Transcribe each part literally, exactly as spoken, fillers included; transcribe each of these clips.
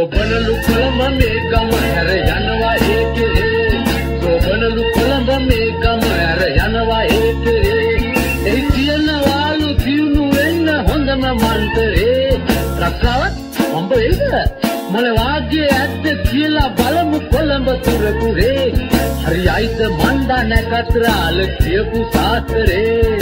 සෝබනලු කොළඹ මේ ගම හැර යනවා ඒකේ සෝබනලු කොළඹ මේ ගම හැර යනවා ඒකේ ඒ කියනවාලු දිනු වෙන්න හොඳම මන්තරේ රක්කාවත් හම්බ වෙයිද මොල වාගේ ඇත්ත කියලා බලමු කොළඹ තුරපුරේ හරියයිද මණ්ඩා නැකතරාල කියපු සාතරේ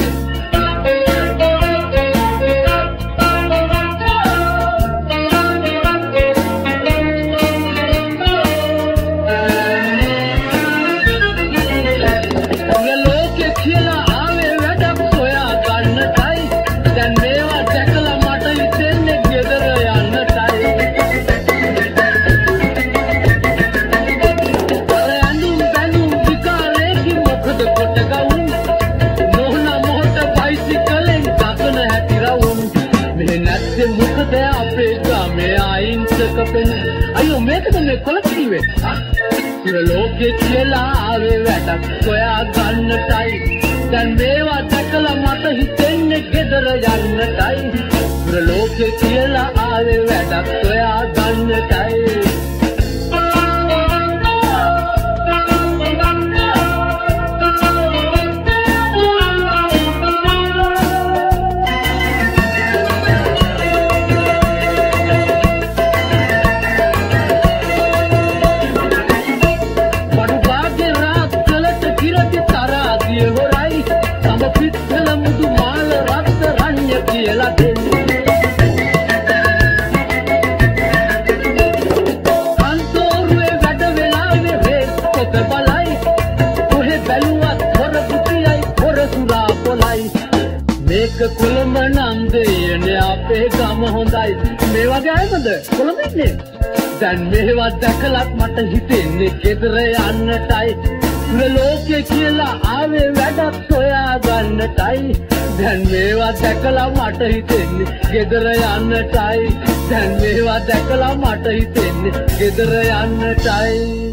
අයියෝ මේකද මේ කොළ කිව්වේ ඉර ලෝකේ කියලා ආවේ වැඩක් සොයා ගන්නටයි දැන් මේවා දැකලා මට හිතෙන්නේ ගෙදර යන්නටයි ඉර ලෝකේ කියලා ආවේ වැඩක් සොයා ගන්නටයි කොළඹ නම් දෙයනේ අපේ ගම හොඳයි මේ වගේ අයමද කොළඹ ඉන්නේ දැන් මේවා දැකලත් මට හිතෙන්නේ ගෙදර යන්නටයි පුර ලෝකේ කියලා ආවේ වැඩක් සොයා ගන්නටයි දැන් මේවා දැකලා මට හිතෙන්නේ ගෙදර යන්නටයි දැන් මේවා දැකලා මට හිතෙන්නේ ගෙදර යන්නටයි